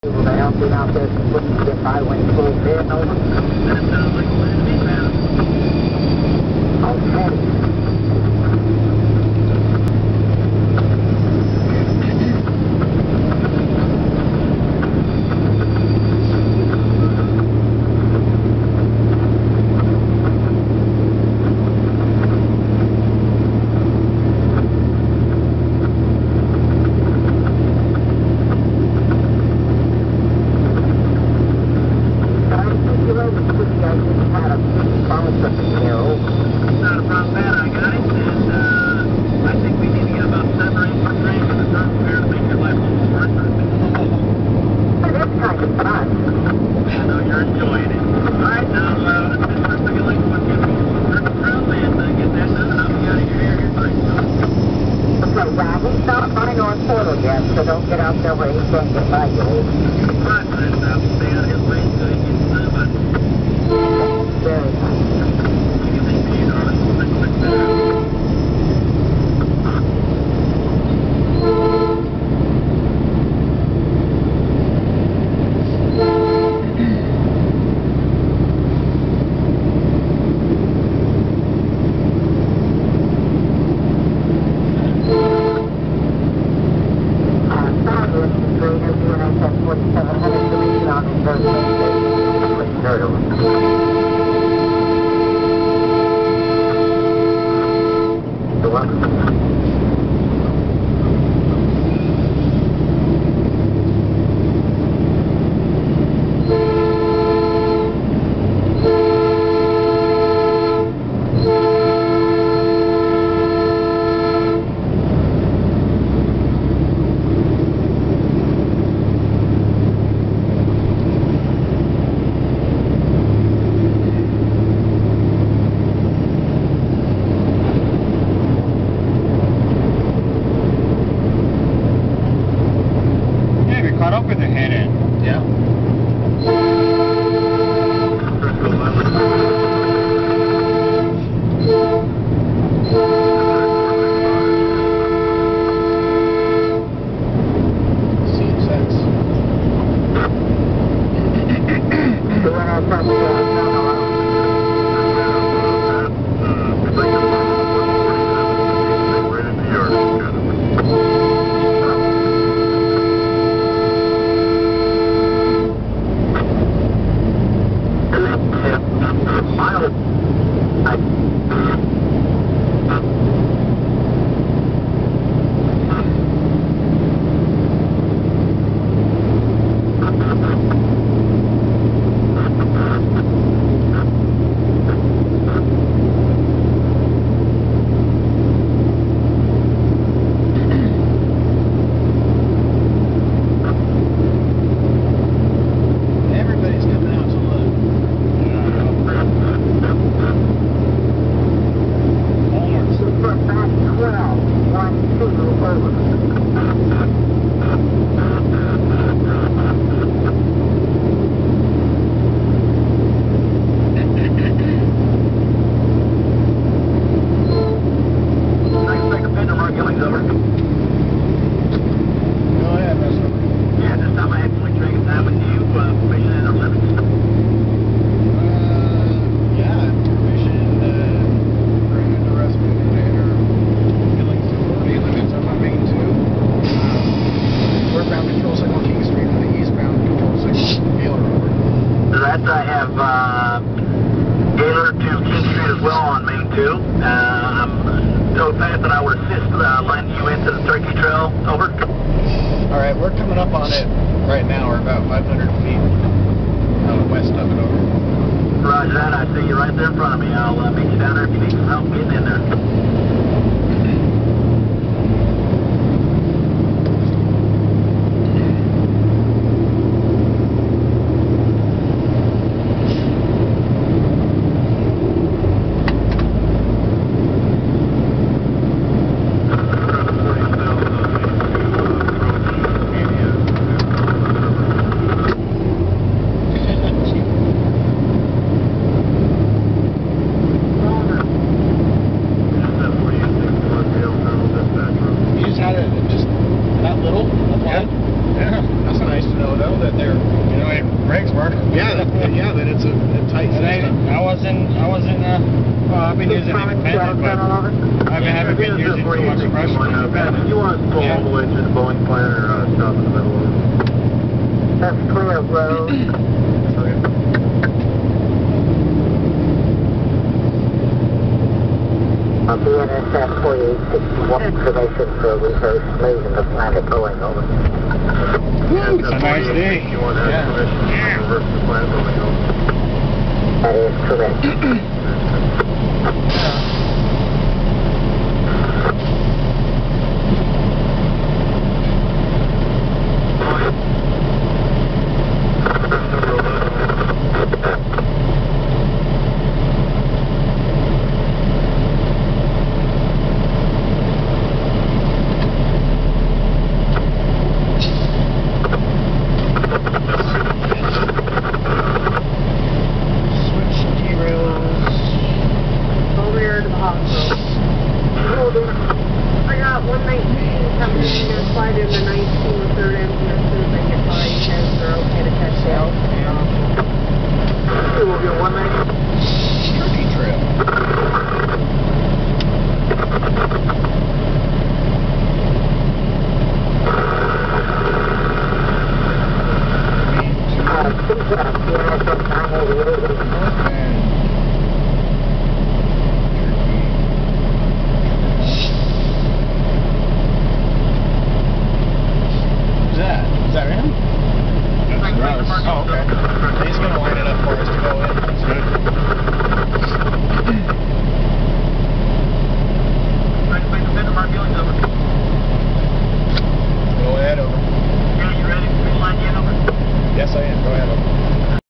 Able to help you out there so you can get by when you pull in over? That sounds like a plan to me, man. Okay. So don't get out there where he can't get by you. Stay out of his way until he gets to the button. Very nice. What do you think for you, darling? Let's better. Caught up with the head end. Yeah. I have Gaylor to King Street as well on Main 2. I'm so fast that I would assist lend you into the Turkey Trail. Over. All right, we're coming up on it right now. We're about 500 feet west of it. Over. Roger that. I see you right there in front of me. I'll meet you down there if you need some help getting in there. that they're, you know, brakes work. Yeah, that it's a tight system. I wasn't, well, I've been using independent, but I haven't been using too much pressure on independent. You want to pull all the way through the Boeing plant or stop in the middle of it? That's clear road. BNSF 4861 information for reverse leaving the planet going over. Woo, it's a nice day. You want to have permission to reverse the planet going over? That is correct. I got 119 coming in here, slide in the 19 with third engine as soon as they get by, because they're okay to catch sail. We'll get 190. Turkey trail. Is that him? Oh, okay. He's going to line it up for us to go in. That's good. Go ahead, over. Yeah, you ready to line in over? Yes, I am. Go ahead, over.